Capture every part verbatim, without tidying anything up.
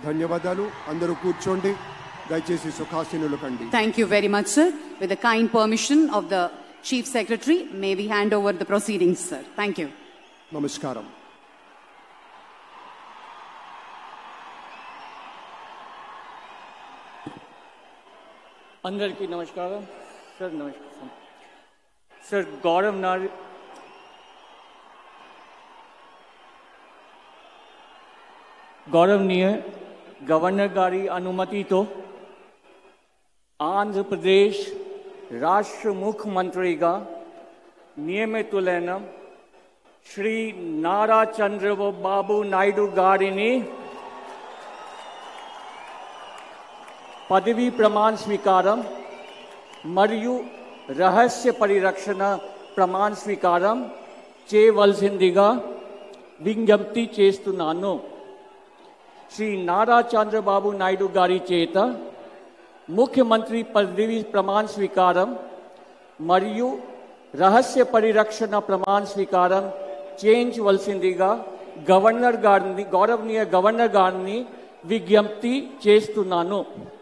ధన్యవాదాలు. అందరూ కూర్చోండి. దయచేసి సుఖాసీనులు కండి. Thank you very much, sir. With the kind permission of the Chief Secretary, may we hand over the proceedings, sir. Thank you. నమస్కారం. అందరికీ నమస్కారం. సార్ నమస్కారం. సార్ గౌరవ్ నారి గౌరవనీయ గవర్నర్ గారి అనుమతితో ఆంధ్రప్రదేశ్ రాష్ట్ర ముఖ్యమంత్రిగా నియమితులైన శ్రీ నారా చంద్రబాబు నాయుడు గారిని పదవీ ప్రమాణ స్వీకారం మరియు రహస్య పరిరక్షణ ప్రమాణ స్వీకారం చేయవలసిందిగా విజ్ఞప్తి చేస్తున్నాను. శ్రీ నారా చంద్రబాబు నాయుడు గారి చేత ముఖ్యమంత్రి పదవీ ప్రమాణ స్వీకారం మరియు రహస్య పరిరక్షణ ప్రమాణ స్వీకారం చేయించవలసిందిగా గవర్నర్ గారిని గౌరవనీయ గవర్నర్ గారిని విజ్ఞప్తి చేస్తున్నాను.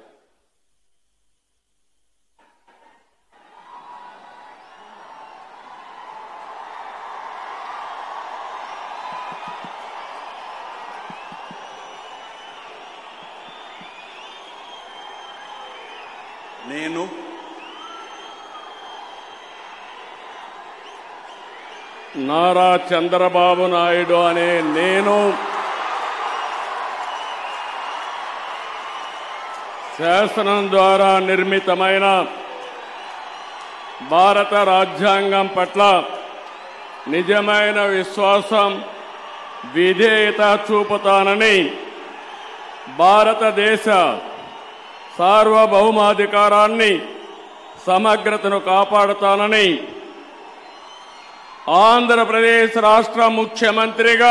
నేను నారా చంద్రబాబు నాయుడు అనే నేను శాసనం ద్వారా నిర్మితమైన భారత రాజ్యాంగం పట్ల నిజమైన విశ్వాసం విధేయత చూపుతానని, భారతదేశ సార్వభౌమాధికారాన్ని సమగ్రతను కాపాడుతానని, ఆంధ్రప్రదేశ్ రాష్ట్ర ముఖ్యమంత్రిగా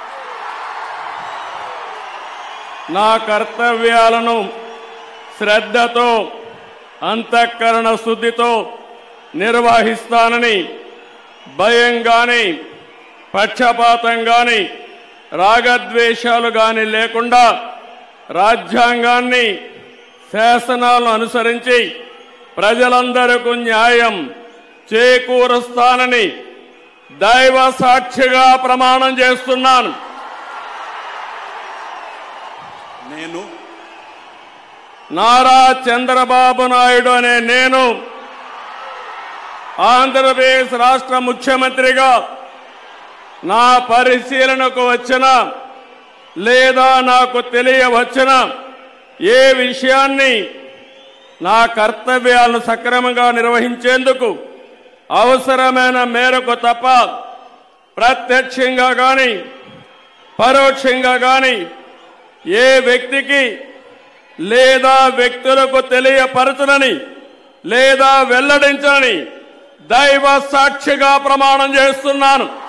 నా కర్తవ్యాలను శ్రద్ధతో అంతఃకరణ శుద్ధితో నిర్వహిస్తానని, భయం గాని పక్షపాతం గాని రాగద్వేషాలు గాని లేకుండా రాజ్యాంగాన్ని శాసనాలను అనుసరించి ప్రజలందరికీ న్యాయం చేకూరుస్తానని దైవ సాక్షిగా ప్రమాణం చేస్తున్నాను. నేను నారా చంద్రబాబు నాయుడు అనే నేను ఆంధ్రప్రదేశ్ రాష్ట్ర ముఖ్యమంత్రిగా నా పరిశీలనకు వచ్చిన లేదా నాకు తెలియవచ్చిన ఏ విషయాన్ని నా కర్తవ్యాలను సక్రమంగా నిర్వహించేందుకు అవసరమైన మేరకు తప్ప ప్రత్యక్షంగా గాని పరోక్షంగా గాని ఏ వ్యక్తికి లేదా వ్యక్తులకు తెలియపరచనని లేదా వెల్లడించనని దైవ సాక్షిగా ప్రమాణం చేస్తున్నాను.